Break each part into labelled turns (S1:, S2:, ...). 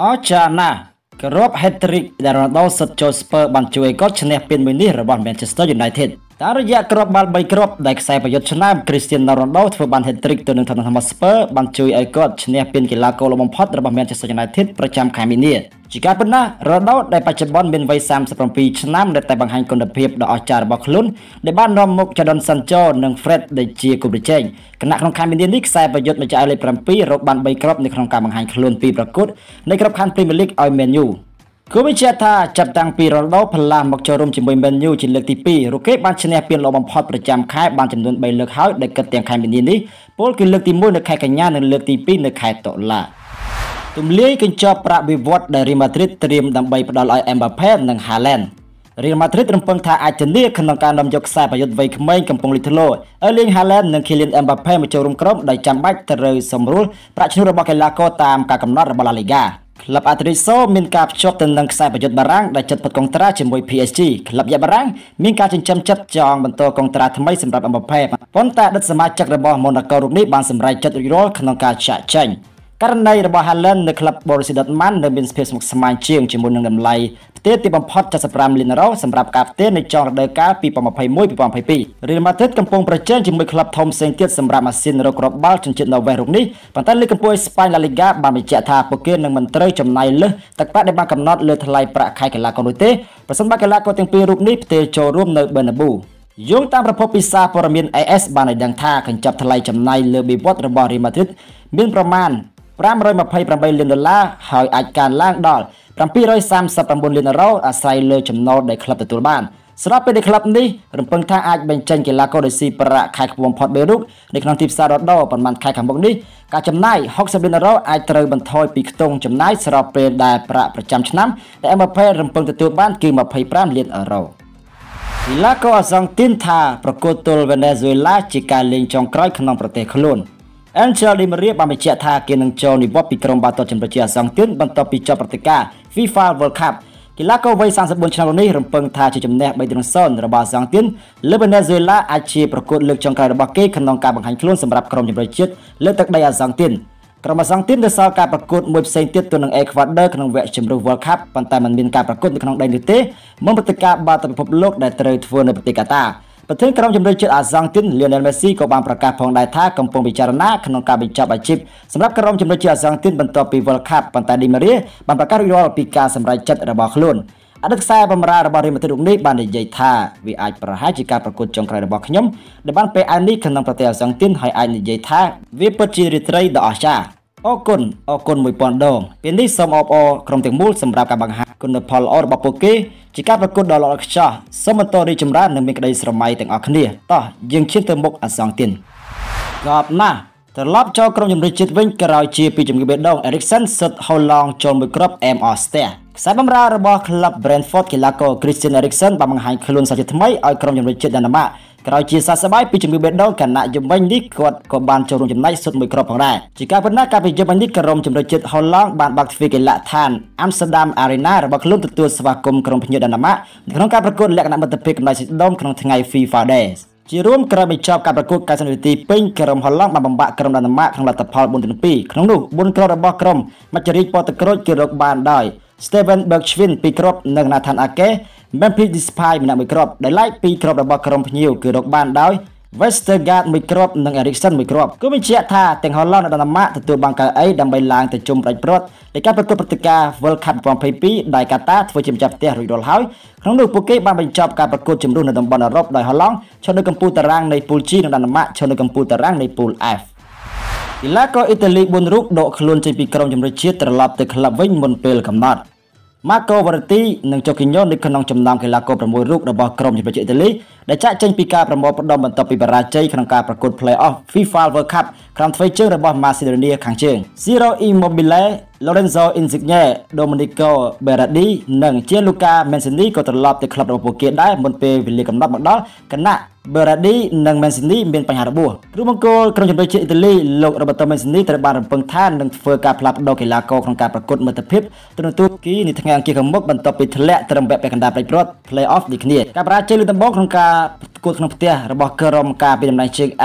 S1: จานะกรอบแฮตทริกดารอนโดสโจสเปอร์บันช่วยก็ชนะเป็นมินิระบอบแมนเชสเตอร์ยูไนเต็ดตามระยะกรอบบอลใบกรอบได้ใส่ประโยชน์ชนะคริสเตียโนโรนัลโดทำบันแฮตทริกตัวหนึ่งทำให้สเปอร์บันช่วยไอก็ชนะเป็นกีฬาโกลบอมพอดระบอบแมนเชสเตอร์ยูไนเต็ดประจำคามิเนียจิกาเป็นนะโรนัลโดได้ปัจจุบันเป็นวัย32 ปีชนะได้แต่บางแห่งคนเพียบดอกจาร์บอกลุ้นในบ้านรอมมุกจาดอนซันโจหนึ่งเฟร็ดได้เจียกุบริเจงขณะของคามิเนียนิกใส่ประโยชน์มาจากอะไรประปีรบบันใบกรอบในโครงการบางแห่งคลุนปีประกุดในกรอบคันพรีเมียร์ลีกออยเมนยูกูไม่เชื่อท่าจับตังปีโรนัลโดพลามบอกจะรวมจิมบอยแมนยูจินเลือกที่ปีรูเก็ตบานชนะเปลี่ยนลมพอดประจำค่ายบานจำนวนใบเลือกเขาได้เกิดเตียงคายมินินี้โพลคือเลือกที่มุ่งในค่ายกันย่าในเลือกที่ปีในค่ายโตละตุ่มเลี้ยกันจอบประวิวัฒน์ได้เรอัลมาดริดเตรียมดำใบประดอลเอ็มบัปเป้หนึ่งฮาแลนด์เรอัลมาดริดรำพึงท่าอาจจะเรียกขนมการดำยกสายประยุทธ์ไว้ขมิ้นกำปงลิทโลเลี้ยงฮาแลนด์หนึ่งคิลินเอ็มบัปเป้มาโจรุมกรอบได้จำบัตรเตอร์สมรูลประชนุระบอกกีฬาโกตามการกำหนดระบบลาลิกาคลับอาตริโซมีการชกตันนังสายประโยชน์บารังได้จัดผลกองตราจมวย PSG คลับยาบารังมีการจัดจับจองบรรโตกองตราทำไมสำหรับอัมบัปเป้พ้นแต่ดัชมาจากระบบโมนาโกรุนี้บางสำหรับจัดวิโรขนมการฉะเชงการในระบบฮาเลนในคลับบริษัทดัตมันในบินสเปซมุกสมานเชียงจมูกหนึ่งดำไลเตะที่บัมพอดจะสปรามลินโรสำหรับการเตะในจองระดับการปีปอมภัยมวยปีปอมภัยปีเรียนมาเทศกำปงประเจนจมูกคลับทอมเซนเตียสำหรับมาซินโรกรอบบอลจนจุดนอเวรุกนี้ปัตตาลีกำปงสเปนลาลิกาบามิเจตาโปเกนหนึ่งมันเตยจำนายเลือตักปะในบางกำนดเลือทลายประคายกีฬากอนุเตประสมบัติกีฬากอเต็งปีรุกนี้เตะโจร่วมในเบอร์นาบูยงตามประพบปิซาปรมินไอเอสบานในดังท่าขันจับทลายจำนายเลือบีวอตระบอริมาทิดมีประมาณ$528 หอยอาจการล่างดอล$739อาศัยเลยจำนวนได้คลับตัวบ้านสำหรับเป็นในคลับนี้รำพึงท่าอาจเป็นเจนกีฬาโคเดซีประคายขบวนพอดเบรุกในครั้งที่ซาร์ดอประมาณคายขบวนนี้การจำนาย$60อาจเติมบรรทอยปีกตรงจำนายสำหรับเป็นได้ประจำชั้นแต่เอ็มบัปเป้รำพึงตัวบ้านคือ$25 กีฬาโคอาซังตินท่าประกวดตัวเวเนซุเอลาจิการเลี้ยงจองกร้อยขนมประเทศโคลนแอนเชลดิมาเรียบามิเจตาเกนังโจนิบอบปีกรมบาตอจันประเจียสังตินบรรทอปีจอปฏิกาฟีฟ่าเวิลด์คัพกีฬาโกวัย34ชนะนี้รำพึงท่าจะจำแนกใบดินซอนระบาดสังตินเลเวเนซุเอลาอาชีพประกวดเลือกจองกลายระบาดเกขนมการบังคับคลุ้นสำหรับกรมจันประเจียเลือกตักได้สังตินกรมสังตินได้สาวการประกวดมวยเซนติตัวหนึ่งเอกวาเดอร์ขนมแหวกชิมรูเวิลด์คัพปันแต่มันมีการประกวดในขนมไดนิเต้เมื่อปฏิกาบาตพิภพโลกได้เตยทัวร์ในปฏิกาตาประเทศกรมจำเลยจุดอาซังตินเลียนเนลเมซี่ก็บางประกาศพองได้ท่ากำปงพิจารณาขนมการบินจับอาชีพสำหรับกรมจำเลยจุดอาซังตินบรรทอปีเวิลด์คัพปันแต่ดิมาเรียบางประกาศรอปีการสำหรับจัดระบาดคลุนอดีตสายบำราระบาดริมตรุกนี้บานในใจท่าวิอาจประหารจิการประกวดจงกรายระบาดขยมในบ้านเปอันนี้ขนมประเทศอาซังตินให้อันในใจท่าวิปัจจิริตรีดอชาอกุนมวยปอนดองเป็นที่สมอบกรมเตียงมูลสำหรับการบังคับคุณพอลอร์บาโปเกจิการประกวดดอลลาร์ชาสมตอริจมราหนึ่งมีกระไดสมัยแต่งออกนี้ต่อยังเชื่อเติมบกอาซังตินกอบหน้าแต่รอบเจ้ากรมยมริจิตวิ่งกระไรจีปีจมกิเบดองเอริกสันสุดฮอลลองจนมือกรอบเอ็มออสเตียสายบำราระบาคลับเบรนฟอร์ดกีฬาโกคริสเตียนเอริกสันบางมังหันคลุนสัจธรรมไอกรมยมริจิตดานามะกระไรจีซาสบายปีจมกิเบดองขณะยมวิ่งนี้กดกบานโจรุจมไนสุดมือกรอบของได้จิการพนักการปีจมวิ่งนี้กรมยมริจิตฮอลลองบานบักฟิกละทานอัมสเตอร์ดัมอารีนาระบาคลุนตัวสมาคมกรมพยดานามะในขณะการประกวดและคณะมัตตพิกในสิดอมขณะทั้งไงฟีฟาเดสจีร่วมกระบิชอบการประกวดการสนับสนุนเป็นกรมฮอลลังมาบำบัดกรมดานามะขณะตัดพอลบนถึงปีขนมลูกบนกระบอกกรมมัจจริกปอตกรดเกี่ยวกับบานได้สเตเวนเบิร์กชวินปีกรบหนึ่งนาธานอาเกะแมนพีดิสพายมีนามมือกรบได้ไล่ปีกรบระบอกกรมพยิวเกี่ยวกับบานได้เวสเตอร์การ์ดมือกรบหนึ่งเอริกสันมือกรบก็ไม่เชื่อท่าแต่งฮอลลังดานามะตัวบางการไอ้ดำใบลางแต่จมไรโปรดในการประกวดปฏิกาเวิลด์คัพปอมเพปีได้กาตาร์ทวยจิมจับเตะรุยโดลเฮาครั้งนู้นโปเกบางบรรจบการประกวดจิมรุ่นในตำบลรบได้ฮอลลังชนในกัมพูตารางในปูลจีนดานามะชนในกัมพูตารางในปูลเอฟกีฬาก็อิตาลีบนรุกโดคลุนใจปีกรมจำเริญเชียตลอดตึกคลับวิ่งบนเปลกำนัดมาโกวาร์ตีหนึ่งจกินยนในขนมจำนำกีฬาโกประมวยรุกระบกรมจำเริญอิตาลีได้จ้าเจนปีการประมวยประดมบรรทอปีบราเจขนมการประกวดเพลย์ออฟฟีฟ่าเวิลด์คัพครั้งไฟเจอร์ระบมาซิโดเนียขังเชิงซีโรอิโมบิเล่ลอเรนโซอินซิกเน่โดมินิโกเบราดีหนึ่งเจลูกาเมนซินีก็ตลอดตึกคลับระบบโปเกได้บนเปวิลลี่กำนัดบักดอลคณะเบราดีหนึ่งเมนซินีเป็นปัญหาระบุรูบังโกกรมจำเริญอิตาลีโลกระบบตัวเมนซินีตระบานรำพึงท่านหนึ่งเฟอร์การพลับดอกกีฬาโกของการประกวดเมตาพิบตัวหนึ่งตัวกี้ในทางเกี่ยวกับมุกบรรทอปีทะเลตรมแบบไปกันดาไปโปรดเพลย์ออฟดิคเนียการประเจลิตัมโบของการประกวดขนมเตี้ยระบบกรมการเป็นจำนายเชิงไอ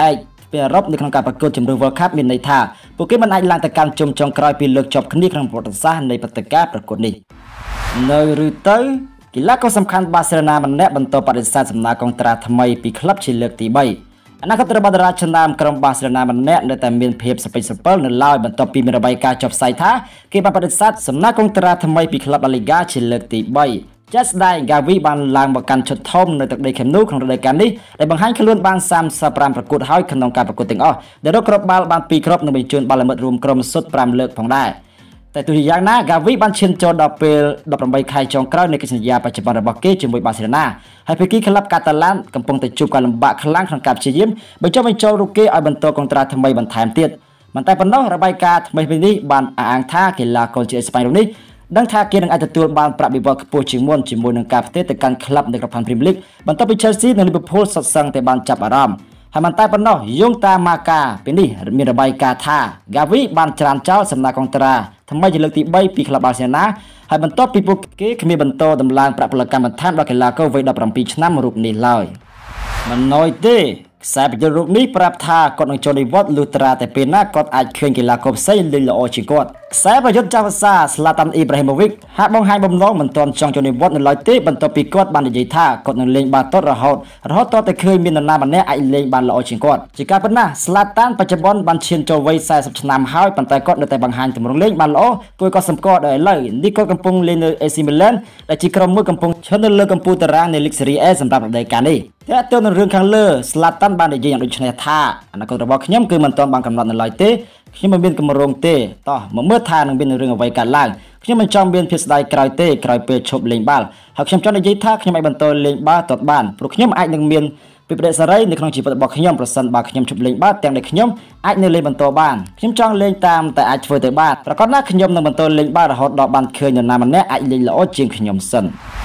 S1: ពីអឺរ៉ុបនៅក្នុងការប្រកួតជម្រើស World Cup មានន័យថាពួកគេមិនអាចឡើងទៅកាន់ជុំចុងក្រោយពីលើកជាប់គ្នាក្នុងប្រវត្តិសាស្ត្រនៃព្រឹត្តិការណ៍ប្រកួតនេះនៅឬទៅកីឡាករសំខាន់បាសេឡូណាម្នាក់បន្តបដិសេធសំណើកុងត្រាថ្មីពីក្លឹបជាលើកទី3អនាគតរបស់តារាចំណាំក្រុមបាសេឡូណាម្នាក់នៅតែមានភាពសពេចសពិលនៅឡើយបន្ទាប់ពីមានរបាយការណ៍ចុះផ្សាយថាគេបានបដិសេធសំណើកុងត្រាថ្មីពីក្លឹបឡាលីហ្គាជាលើកទី3ចាស់ស្ដាយ Gavi បានឡើងមកកាន់ឈុតធំនៅទឹកដី Camp Nou ក្នុងរដូវកាលនេះដែលបង្ហាញខ្លួនបាន35ប្រកួតហើយក្នុងការប្រកួតទាំងអស់ដែលរកគ្រាប់បាល់បាន2គ្រាប់និងបញ្ជូនបាល់ល្មិតរួមក្រុមសុទ្ធ5លើកផងដែរតែទោះជាយ៉ាងណា Gavi បានឈានចូលដល់ពេល18ខែចុងក្រោយនៃកិច្ចសន្យាបច្ចុប្បន្នរបស់គេជាមួយបាសេឡូណាហើយភាគីក្លឹបកាតាឡានកំពុងតែជួបការលំបាកខ្លាំងក្នុងការព្យាយាមបញ្ចុះបញ្ចូលរូបគេឲ្យបន្តកុងត្រាថ្មីបន្ថែមទៀតមិនតែប៉ុណ្ណោះរបាយការណ៍ថ្មីនេះបានអះអាងថាកីឡាករជាតិអេស្ប៉ាញរូបនេះដឹងថាគេនឹងអាចទទួលបានប្រាក់បៀវត្សខ្ពស់ជាងមុនជាមួយនឹងការផ្ទេរទៅកាន់ក្លឹបនៅក្រៅប្រេមលីកបន្ទាប់ពី Chelsea និង Liverpool សុទ្ធសឹងតែបានចាប់អារម្មណ៍ហើយមិនតែប៉ុណ្ណោះយោងតាមម៉ាកាពេលនេះមានរបាយការណ៍ថា Gavi បានច្រានចោលសំណាកុងត្រាថ្មីជាលើកទី3ពីក្លឹបបាសេឡូណាហើយបន្ទាប់ពីពួកគេគ្មានបន្តដំឡើងប្រាក់ពលកម្មបន្ថែមដល់កីឡាករវ័យ17ឆ្នាំរូបនេះឡើយមិនណយទេខ្សែប្រយុទ្ធរូបនេះប្រាប់ថាគាត់នឹងចូលនិវត្តន៍លុះត្រាតែពេលណាគាត់អាចឃើញកីឡាករផ្សេងលេងល្អជាងគាត់ខ្សែប្រយុទ្ធចាស់ភាសា Zlatan Ibrahimovic ហាក់បង្ហាញបំណងមិនទាន់ចង់ចូលនិវត្តន៍នៅឡើយទេបន្ទាប់ពីគាត់បាននិយាយថាគាត់នឹងលេងបាល់ទាត់រហូតតែឃើញមាននរណាម្នាក់អាចលេងបានល្អជាងគាត់ជាការពិតណាស់ Zlatan បច្ចុប្បន្នបានឈានចូលវ័យ40ឆ្នាំហើយប៉ុន្តែគាត់នៅតែបង្ហាញទម្រង់លេងបានល្អគួរឲ្យកត់សម្គាល់ដល់ឥឡូវនេះគាត់កំពុងលេងនៅ AC Milan ដែលជាក្រុមមួយកំពុងឈរនៅលើកំពូលតារាងនៃ League Serie A សម្រាប់រដូវកាលនេះតែទៅនឹងរឿងខាងលើ Zlatan បាននិយាយយ៉ាងដូចនេះថាអនាគតរបស់ខ្ញុំគឺមិនទាន់បានកំណត់នៅឡើយទេខ្ញុំមិនមានគម្រោងទេតោះមកមើលថានឹងមានរឿងអ្វីកើតឡើងខ្ញុំមិនចង់មានភាពស្ដាយក្រោយទេក្រោយពេលឈប់លេងបាល់ហើយខ្ញុំចង់និយាយថាខ្ញុំអាចបន្តលេងបាល់ទាត់បានព្រោះខ្ញុំអាចនឹងមានពីប្រទេសសេរីនៅក្នុងជីវិតរបស់ខ្ញុំប្រសិនបើខ្ញុំឈប់លេងបាល់ទាំងដែលខ្ញុំអាចនៅលេងបន្តបានខ្ញុំចង់លេងតាមតែអាចធ្វើទៅបានប្រកបណាខ្ញុំនឹងបន្តលេងបាល់រហូតដល់បានឃើញនរណាម្នាក់អាចលេងល្អជាងខ្ញុំសិន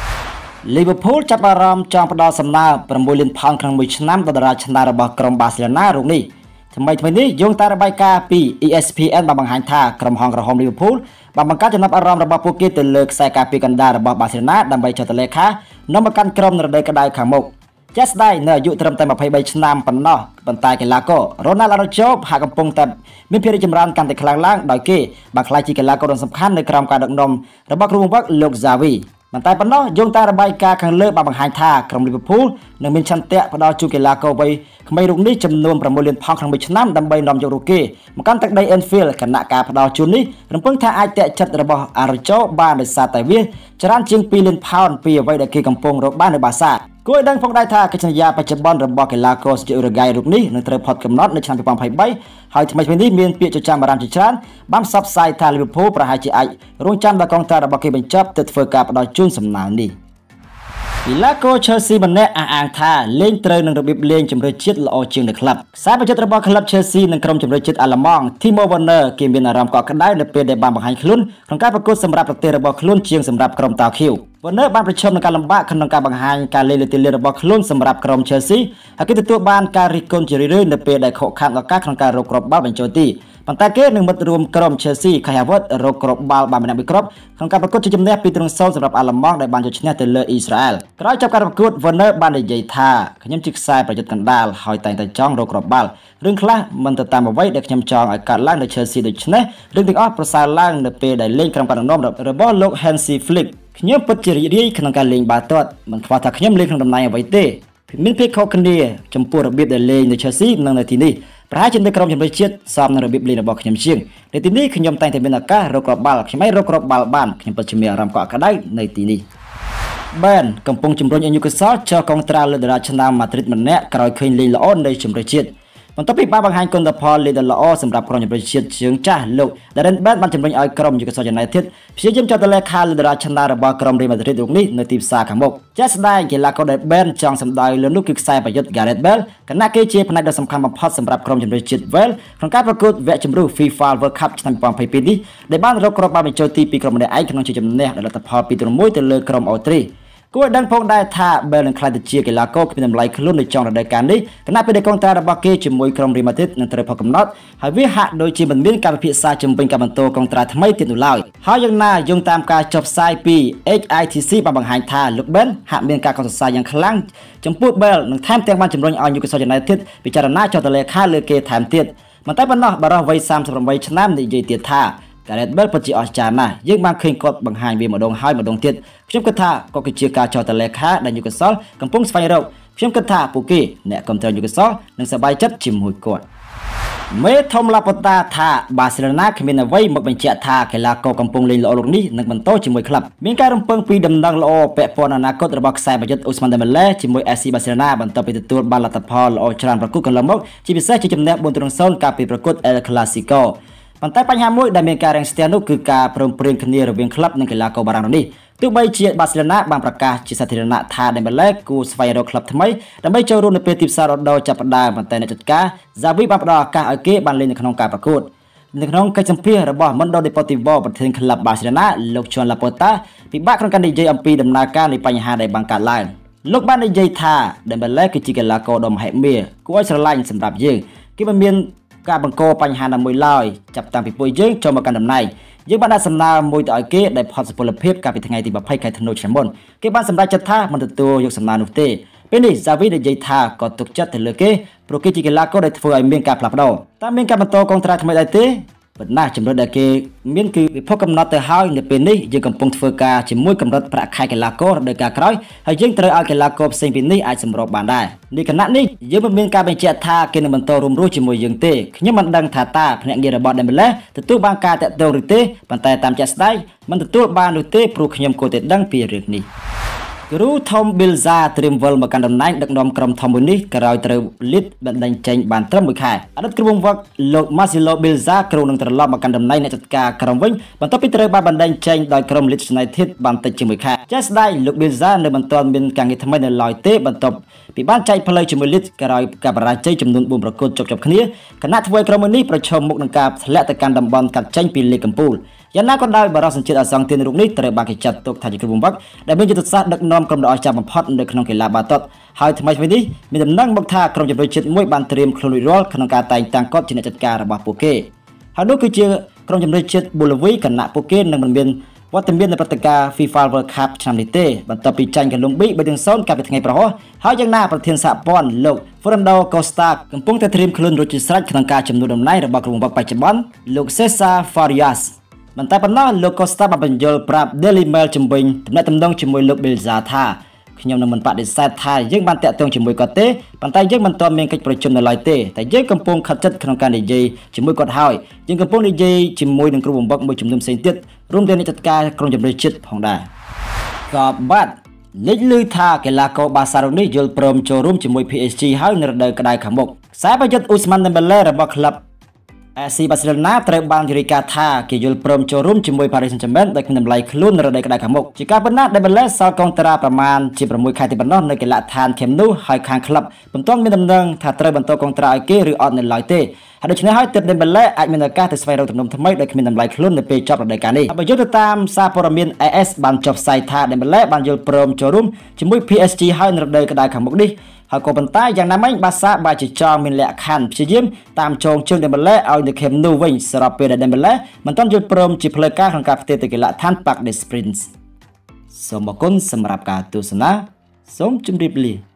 S1: Liverpool ចាប់អារម្មណ៍ចង់ផ្ដល់សំណើ6លានផោនក្នុងមួយឆ្នាំដល់តារាឆ្នើរបស់ក្រុមបាសេឡូណារូបនេះថ្មីនេះយោងតាមរបាយការណ៍ពី ESPN បានបង្ហាញថាក្រុមហង្សក្រហម Liverpool បានបង្កើតចំណាប់អារម្មណ៍របស់ពួកគេទៅលើខ្សែការពារកណ្ដាលរបស់បាសេឡូណាដើម្បីចុះទៅលេខានាំមកកាន់ក្រុមនៅរដូវក្តៅខាងមុខចាស់ស្ដាយនៅអាយុត្រឹមតែ23ឆ្នាំប៉ុណ្ណោះប៉ុន្តែកីឡាករ Ronald Araujo ហាក់កំពុងតែមានភាពរីកចម្រើនកាន់តែខ្លាំងឡើងដោយគេបានក្លាយជាកីឡាករដ៏សំខាន់នៅក្រោមការដឹកនាំរបស់គ្រូបង្វឹកលោក Xaviមិនតែប៉ុណ្ណោះយោងតាមរបាយការណ៍ខាងលើបានបង្ហាញថាក្រុម Liverpool នឹងមានឆន្ទៈផ្ដល់ជូនកីឡាករវ័យក្មេងរូបនេះចំនួន6លានផោនក្នុងមួយឆ្នាំដើម្បីនាំយករូបគេមកកាន់ទឹកដី Anfield គណៈការផ្ដល់ជូននេះរំពឹងថាអាចទាក់ចិត្តរបស់ Araujo បានដោយសារតែវាច្រើនជាង2លានផោនពីអ្វីដែលគេកំពុងរកបាននៅបាសាគួរឲ្យដឹងផងដែរថាកិច្ចសន្យាបច្ចុប្បន្នរបស់កីឡាករជាតិអ៊ុរ៉ុហ្គាយរូបនេះនឹងត្រូវផុតកំណត់នៅឆ្នាំ2023ហើយថ្មីនេះមានពាក្យចចាមអារម្មណ៍ជាច្រើនបានផ្សព្វផ្សាយថា Liverpool ប្រហែលជាអាចរងចាំដល់កងត្រារបស់គេបញ្ចប់ទៅធ្វើការផ្ដល់ជូនសំណើនេះកីឡាករ Chelsea ម្នាក់អះអាងថាលេងត្រូវនឹងរបៀបលេងជម្រើសជាតិល្អជាងនៅក្លឹបខ្សែប្រយុទ្ធរបស់ក្លឹប Chelsea និងក្រុមជម្រើសជាតិអាល្លឺម៉ង់ Timo Werner គេមានអារម្មណ៍កក់ក្ដៅនៅពេលដែលបានបង្ហាញខ្លួនក្នុងការប្រកួតសម្រាប់ប្រទេសរបស់ខ្លួនជាងសម្រាប់ក្រុមតាវខៀវ Werner បានប្រឈមនឹងការលំបាកក្នុងការបង្ហាញការលេងលើទីលានរបស់ខ្លួនសម្រាប់ក្រុម Chelsea ហើយគេទទួលបានការរិះគន់ជារឿយៗនៅពេលដែលខកខានឱកាសក្នុងការរកគ្រាប់បាល់បញ្ចូលទីប៉ុន្តែគេនឹងមិត្តរួមក្រុម Chelsea Kai Havertz រកគ្រាប់បាល់បានម្នាក់មួយគ្រាប់ក្នុងការប្រកួតជាជំនះ2-0សម្រាប់អាល្លឺម៉ង់ដែលបានយកឈ្នះទៅលើអ៊ីស្រាអែលក្រោយចប់ការប្រកួត Werner បាននិយាយថាខ្ញុំជាខ្សែប្រយុទ្ធកណ្ដាលហើយតែងតែចង់រកគ្រាប់បាល់រឿងខ្លះមិនទៅតាមអ្វីដែលខ្ញុំចង់ឲ្យកើតឡើងនៅ Chelsea ដូច្នេះរឿងទាំងអស់ប្រសើរឡើងនៅពេលដែលលេងក្រុមការដឹកនាំរបស់លោក Hansi Flick ខ្ញុំពិតជារីករាយក្នុងការលេងបាល់ទាត់មិនខ្វះថាខ្ញុំលេងក្នុងតំណែងអ្វីទេមានភាពខុសគ្នាចំពោះរបៀបដែលលេងនៅ Chelsea និងនៅទីនេះប្រហែលជានៅក្រុមជម្រើសជាតិសមនឹងរបៀបលេងរបស់ខ្ញុំជាងនៅទីនេះខ្ញុំតែងតែមានឱកាសរកគ្រាប់បាល់ខ្ញុំអាចរកគ្រាប់បាល់បានខ្ញុំពិតជាមានអារម្មណ៍កក់ក្ដៅនៅទីនេះ Ben កំពុងជំរុញឲ្យ Newcastle ចោះកងត្រាលើតារាឆ្នើម Madrid ម្នាក់ក្រោយឃើញលេងល្អនៅជម្រើសជាតិបន្ទាប់ពីបានបង្ហាញគុណផលលេងដ៏ល្អសម្រាប់ក្រុមជម្រើសជាតិជើងចាស់លោក Darren Bent បានជំរុញឲ្យក្រុម Newcastle United ព្យាយាមចោទលេខាលើតារាឆ្នើមរបស់ក្រុម Real Madrid រូបនេះនៅទីផ្សារខាងមុខចាស់ស្ដែងកីឡាករដែល Bent ចង់សម្ដៅលើនោះគឺខ្សែប្រយុទ្ធ Gareth Bale គណៈគេជាផ្នែកដ៏សំខាន់បំផុតសម្រាប់ក្រុមជម្រើសជាតិ Wales ក្នុងការប្រកួតវគ្គជម្រុះ FIFA World Cup ឆ្នាំ2022នេះដែលបានរកគ្រាប់បាល់បញ្ចូលទីពីក្រុមម្នាក់ឯងក្នុងជ័យជំនះដោយលទ្ធផល 2-1 ទៅលើក្រុមអូទ្រីគួរដឹងផងដែរថាបែលនឹងខ្លាចទៅជាកីឡាករគ្មានតម្លៃខ្លួននៅចុងរដូវកាលនេះគណៈពេលដែលកងត្រារបស់គេជាមួយក្រុមរីម៉ាឌ្រីតនឹងត្រូវផុតកំណត់ហើយវាហាក់ដូចជាមិនមានការពិភាក្សាជំវិញការបន្តកងត្រាថ្មីទៀតនោះឡើយហើយយ៉ាងណាយោងតាមការចុះផ្សាយពី HITC បានបង្ហាញថាលោក Ben ហាក់មានការកត់សរសើរយ៉ាងខ្លាំងចំពោះ Bell និងថែមទាំងបានជំរុញឲ្យ Newcastle United ពិចារណាចុះទៅលេខាលើគេថែមទៀតមិនតែប៉ុណ្ណោះបារោះវ័យ38ឆ្នាំនិយាយទៀតថាGareth Bale ពិតជាអស្ចារ្យណាស់យើងបានឃើញគាត់បង្ហាញវាម្ដងហើយម្ដងទៀតខ្ញុំគិតថាក៏គឺជាការចោទតលេខាដែល Newcastle កំពុងស្វែងរកខ្ញុំគិតថាពួកគេអ្នកគ្រប់គ្រង Newcastle នឹងសប្បាយចិត្តជាមួយគាត់មេធំឡាប៉ូតាថាបាសេឡូណាគ្មានអ្វីមកបញ្ជាក់ថាកីឡាករកំពុងលេងល្អលោកនេះនឹងបន្តជាមួយក្លឹបមានការរំពឹងពីដំណឹងល្អពាក់ព័ន្ធអនាគតរបស់ខ្សែប្រយុទ្ធ Ousmane Dembélé ជាមួយ FC Barcelona បន្ទាប់ពីទទួលបានលទ្ធផលល្អច្រើនប្រកួតកន្លងមកជាពិសេសជាជំនះ 4-0 កាលពីប្រកួត El Clasicoប៉ុន្តែបញ្ហាមួយដែលមានការរាំងស្ទះនោះគឺការព្រមព្រៀងគ្នារវាងក្លឹបនិងកីឡាករបារាំងនេះទោះបីជាបាសេឡូណាបានប្រកាសជាសាធារណៈថា Dembélé គួរស្វែងរកក្លឹបថ្មីដើម្បីចូលរួមនៅពេលទីផ្សាររដូវចាប់ផ្ដើមប៉ុន្តែអ្នកចាត់ការ Xavi បានផ្ដល់ឱកាសឲ្យគេបានលេងនៅក្នុងការប្រកួតនៅក្នុងកិច្ចសម្ភាសរបស់ Mundo Deportivo ប្រធានក្លឹបបាសេឡូណាលោក Joan Laporta ពិបាកក្នុងការនិយាយអំពីដំណើរការនៃបញ្ហាដែលបានកើតឡើងលោកបាននិយាយថា Dembélé គឺជាកីឡាករដ៏មហិមាគួរឲ្យស្រឡាញ់សម្រាប់យើងគេមិនមានការបង្កបញ្ហាណាមួយឡើយចាប់តាំងពីពួកយើងចូលមកកាន់តំណែងយើងបានដាក់សំណើមួយទៅឲ្យគេដែលផុតសុពលភាពកាលពីថ្ងៃទី20ខែធ្នូឆ្នាំមុនគេបានសម្រេចចិត្តថាមិនទទួលយកសំណើនោះទេពេលនេះ Xavi និយាយថាក៏ទុកចិត្តទៅលើគេព្រោះគេជាកីឡាករដែលធ្វើឲ្យមានការផ្លាស់ប្ដូរតែមានការបន្តកងត្រាថ្មីដែរទេប៉ុន្តែជំរឿនដែលគេមានគឺវិភពកំណត់ទៅហើយនៅពេលនេះយើងកំពុងធ្វើការជាមួយកម្រិតប្រាក់ខែកីឡាកររដូវកាលក្រោយហើយយើងត្រូវឲ្យកីឡាករផ្សេងពីនេះអាចសម្របបានដែរในขณะនេះយើងមិនមានការបញ្ជាក់ថាគេនឹងបន្តរួមរស់ជាមួយយើងទេខ្ញុំមិនដឹងថាតើភ្នាក់ងាររបស់ Dembélé ទទួលបានការតាក់ទងឬទេប៉ុន្តែតាមជាក់ស្ដែងមិនទទួលបាននោះទេព្រោះខ្ញុំគួរតែដឹងពីរឿងនេះគ្រូ Tom Bilza ត្រៀមវិលមកកាន់តំណែងដឹកនាំក្រុមធំមួយនេះក្រោយត្រូវលីដបណ្ដេញចេញបានត្រឹម1ខែអតីតគ្រូបង្វឹកលោក Marcelo Bilza គ្រូនឹងត្រឡប់មកកាន់តំណែងអ្នកចាត់ការក្រុមវិញបន្ទាប់ពីត្រូវបានបណ្ដេញចេញដោយក្រុម Leeds United បានតិចជាង1ខែជាក់ស្ដែងលោក Bilza នៅមិនទាន់មានការងារថ្មីនៅឡើយទេបន្ទាប់ពីបានចែកផ្លូវជាមួយ Leeds ក្រោយការបរាជ័យចំនួន4ប្រកួតជាប់គ្នាគណៈធ្វើឲ្យក្រុមមួយនេះប្រឈមមុខនឹងការធ្លាក់ទៅកាន់តំបន់កាត់ចេញពីលីកកំពូលយ៉ាងណាក៏ដោយបារោះសញ្ជាតិអសង្ឃទានរូបនេះត្រូវបានគេចាត់ទុកថាជាគ្រូបង្វឹកដែលមានយុទ្ធសាស្ត្រដឹកនាំក្រុមដ៏អស្ចារ្យបំផុតនៅក្នុងកីឡាបាល់ទាត់ហើយថ្មីៗនេះមានដំណឹងមកថាក្រុមជម្រើសជាតិមួយបានត្រៀមខ្លួនរួចរាល់ក្នុងការតែងតាំងគាត់ជាអ្នកចាត់ការរបស់ពួកគេហើយនោះគឺជាក្រុមជម្រើសជាតិប៊ូឡាវីគណៈពួកគេនឹងមិនមានវត្តមាននៅព្រឹត្តិការណ៍ FIFA World Cup ឆ្នាំនេះទេបន្ទាប់ពីចាញ់កូឡុំប៊ី 3-0 កាលពីថ្ងៃប្រហោះហើយយ៉ាងណាប្រធានសហព័ន្ធលោក Fernando Costa កំពុងតែត្រៀមខ្លួនរួចជាស្រេចក្នុងការជំនួសតំណែងរបស់គ្រូបង្វឹកបច្ចុប្បន្នលោក Cesar Fariasបន្តែប៉ុណ្ណោះលោក Costa បានបញ្យល់ប្រាប់ Daily Mail ជំវិញទំនាក់ទំនងជាមួយលោក Bilza ថាខ្ញុំនឹងមិនបដិសេធថាយើងបានតាក់ទងជាមួយគាត់ទេប៉ុន្តែយើងមិនទាន់មានកិច្ចប្រជុំនៅឡើយទេតែយើងកំពុងខិតជិតក្នុងការនិយាយជាមួយគាត់ហើយយើងកំពុងនិយាយជាមួយនឹងគ្រូបង្វឹកមួយចំនួនផ្សេងទៀតរួមទាំងអ្នកចាត់ការក្រុមជម្រើសជាតិផងដែរក៏បាត់លេចឮថាកីឡាករបាសារុនេះយល់ព្រមចូលរួមជាមួយ PSG ហើយនៅរដូវក្តៅខាងមុខខ្សែប្រយុទ្ធ Ousmane Dembélé របស់ក្លឹបFC Barcelona ត្រូវបានរាយការណ៍ថាគេយល់ព្រមចូលរួមជាមួយ Paris Saint-Germain ដោយមានតម្លៃខ្លួននៅរដូវក្តៅខាងមុខជាការពិតណាស់ Dembélé សល់កងត្រាប្រមាណជា6ខែទីប៉ុណ្ណោះនៅកីឡដ្ឋាន Camp Nou ហើយខាងក្លឹបមិនទាន់មានដំណឹងថាត្រូវបន្តកងត្រាឲ្យគេឬអត់នៅឡើយទេហើយដូច្នេះហើយទើប Dembélé អាចមានឱកាសទៅស្វែងរកទំនុកថ្មីដោយគ្មានតម្លៃខ្លួននៅពេលចប់រដូវកាលនេះបើយោងទៅតាមសារព័ត៌មាន AS បានចុះផ្សាយថា Dembélé បានយល់ព្រមចូលរួមជាមួយ PSG ហើយនៅរដូវក្តៅខាងមុខនេះហើយក៏ប៉ុន្តែយ៉ាងណាមិញបាសាបែរជាចង់មានលក្ខខណ្ឌព្យាយាមតាមចងជើង Dembélé ឲ្យនៅ Camp Nou វិញស្របពេលដែល Dembélé មិនទាន់យល់ព្រមជាផ្លូវការក្នុងការផ្ទេរទៅកីឡដ្ឋាន Parc des Princes សូមអរគុណសម្រាប់ការទស្សនាសូមជម្រាបលា